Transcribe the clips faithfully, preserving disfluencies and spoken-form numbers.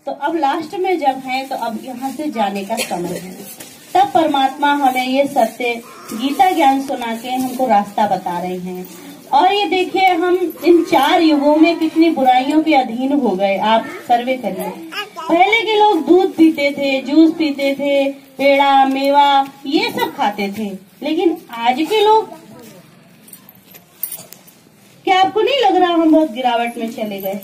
तो अब लास्ट में जब है तो अब यहाँ से जाने का समय है। तब परमात्मा हमें ये सत्य गीता ज्ञान सुना के हमको रास्ता बता रहे हैं। और ये देखिए हम इन चार युगों में कितनी बुराइयों के अधीन हो गए। आप सर्वे करिए, पहले के लोग दूध पीते थे, जूस पीते थे, पेड़ा मेवा ये सब खाते थे, लेकिन आज के लोग, क्या आपको नहीं लग रहा हम बहुत गिरावट में चले गए?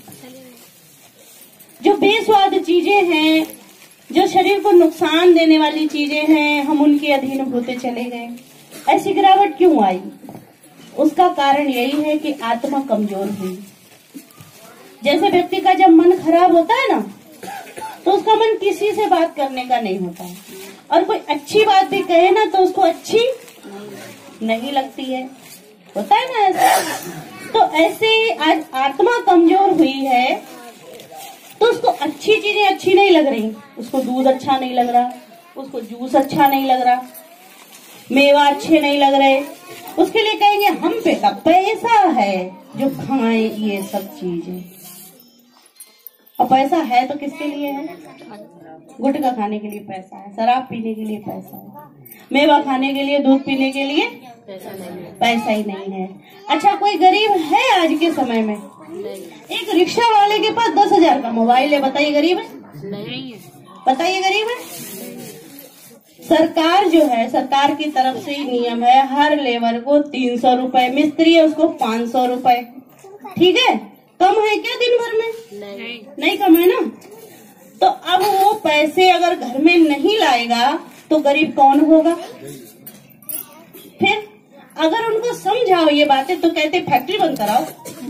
जो बेस्वाद चीजें हैं, जो शरीर को नुकसान देने वाली चीजें हैं, हम उनके अधीन होते चले गए। ऐसी गिरावट क्यों आई? उसका कारण यही है कि आत्मा कमजोर हुई। जैसे व्यक्ति का जब मन खराब होता है ना, तो उसका मन किसी से बात करने का नहीं होता है, और कोई अच्छी बात भी कहे ना तो उसको अच्छी नहीं लगती है, होता है ना ऐसा। तो ऐसे ही आज आत्मा कमजोर हुई है, तो उसको अच्छी चीजें अच्छी नहीं लग रही। उसको दूध अच्छा नहीं लग रहा, उसको जूस अच्छा नहीं लग रहा, मेवा अच्छे नहीं लग रहे। उसके लिए कहेंगे हम पे का पैसा है जो खाएं ये सब चीजें। और पैसा है तो किसके लिए है? गुटखा खाने के लिए पैसा है, शराब पीने के लिए पैसा है, मेवा खाने के लिए, दूध पीने के लिए पैसा ही नहीं है। अच्छा, कोई गरीब है आज के समय में? एक रिक्शा वाले के पास दस हजार का मोबाइल है, बताइए गरीब है? नहीं। बताइए गरीब है? सरकार जो है, सरकार की तरफ से ही नियम है, हर लेबर को तीन सौ रूपये, मिस्त्री है उसको पाँच सौ रूपये। ठीक है, कम है क्या दिन भर में? नहीं, नहीं कम है ना। तो अब वो पैसे अगर घर में नहीं लाएगा तो गरीब कौन होगा? फिर अगर उनको समझाओ ये बातें तो कहते फैक्ट्री बंद कराओ।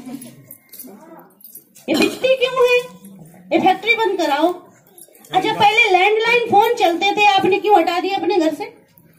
ये बिकती क्यों है? ये फैक्ट्री बंद कराओ। अच्छा, पहले लैंडलाइन फोन चलते थे, आपने क्यों हटा दिया अपने घर से?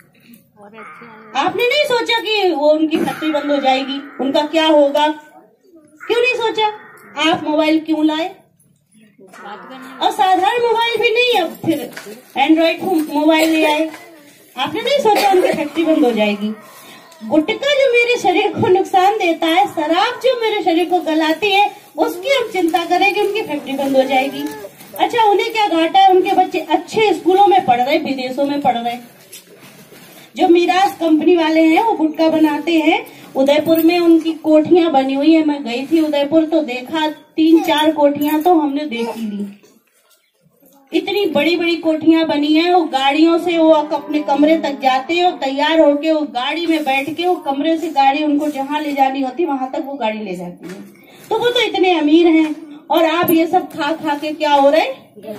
आपने नहीं सोचा कि वो उनकी फैक्ट्री बंद हो जाएगी, उनका क्या होगा? क्यों नहीं सोचा? आप मोबाइल क्यों लाए? और साधारण मोबाइल भी नहीं, अब फिर एंड्रॉइड मोबाइल ले आए। आपने नहीं सोचा उनकी फैक्ट्री बंद हो जाएगी। गुटखा जो मेरे शरीर को नुकसान देता है, शराब जो मेरे शरीर को गलाती है, उसकी हम चिंता करें कि उनकी फैक्ट्री बंद हो जाएगी। अच्छा, उन्हें क्या घाटा है? उनके बच्चे अच्छे स्कूलों में पढ़ रहे, विदेशों में पढ़ रहे। जो मिराज कंपनी वाले हैं वो गुटखा बनाते हैं, उदयपुर में उनकी कोठियां बनी हुई है। मैं गई थी उदयपुर तो देखा, तीन चार कोठियां तो हमने देख ही ली। इतनी बड़ी बड़ी कोठियां बनी है, वो गाड़ियों से वो अपने कमरे तक जाते हैं और तैयार होके वो गाड़ी में बैठ के वो कमरे से गाड़ी उनको जहाँ ले जानी होती वहां तक वो गाड़ी ले जाती है। तो वो तो इतने अमीर हैं, और आप ये सब खा खा के क्या हो रहे?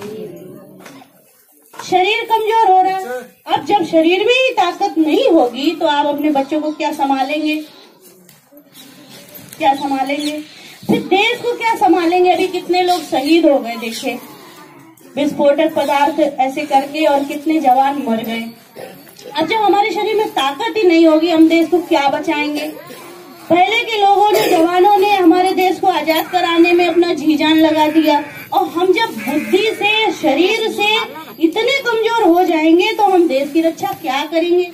शरीर कमजोर हो रहा है। अब जब शरीर में ही ताकत नहीं होगी तो आप अपने बच्चों को क्या संभालेंगे? क्या संभालेंगे? फिर देश को क्या संभालेंगे? अभी कितने लोग शहीद हो गए, देखिए विस्फोटक पदार्थ ऐसे करके, और कितने जवान मर गए। अब जब हमारे शरीर में ताकत ही नहीं होगी, हम देश को क्या बचाएंगे? पहले के लोगों ने, जवानों ने हमारे देश को आजाद कराने में अपना जी जान लगा दिया, और हम जब बुद्धि से, शरीर से इतने कमजोर हो जाएंगे तो हम देश की रक्षा क्या करेंगे?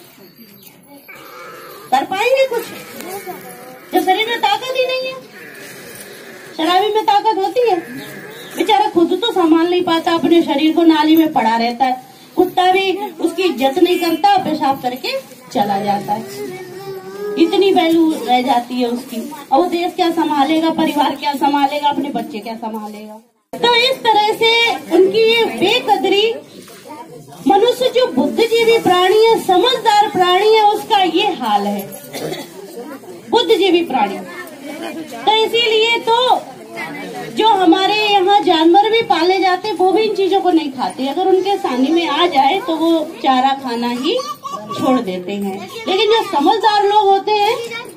कर पाएंगे कुछ? जो शरीर में ताकत ही नहीं है। शराबी में ताकत होती है, बेचारा खुद तो संभाल नहीं पाता अपने शरीर को, नाली में पड़ा रहता है। कुत्ता भी उसकी इज्जत नहीं करता, पेशाब करके चला जाता है। इतनी वैल्यू रह जाती है उसकी, और वो देश क्या संभालेगा, परिवार क्या संभालेगा, अपने बच्चे क्या संभालेगा? तो इस तरह से उनकी ये बेकदरी, मनुष्य जो बुद्धिजीवी प्राणी है, समझदार प्राणी है, उसका ये हाल है, बुद्धिजीवी प्राणी। तो इसीलिए तो जो हमारे यहाँ जानवर भी पाले जाते हैं वो भी इन चीजों को नहीं खाते। अगर उनके सानी में आ जाए तो वो चारा खाना ही छोड़ देते हैं। लेकिन जो समझदार लोग होते हैं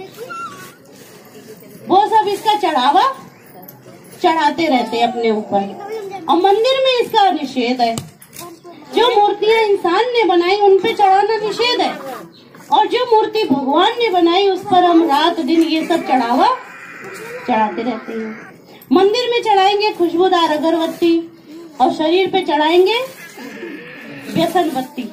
वो सब इसका चढ़ावा चढ़ाते रहते हैं अपने ऊपर। और मंदिर में इसका निषेध है। जो मूर्तियां इंसान ने बनाई उन पे चढ़ाना निषेध है, और जो मूर्ति भगवान ने बनाई उस पर हम रात दिन ये सब चढ़ावा चढ़ाते रहते हैं। मंदिर में चढ़ाएंगे खुशबूदार अगरबत्ती, और शरीर पे चढ़ाएंगे व्यसन बत्ती।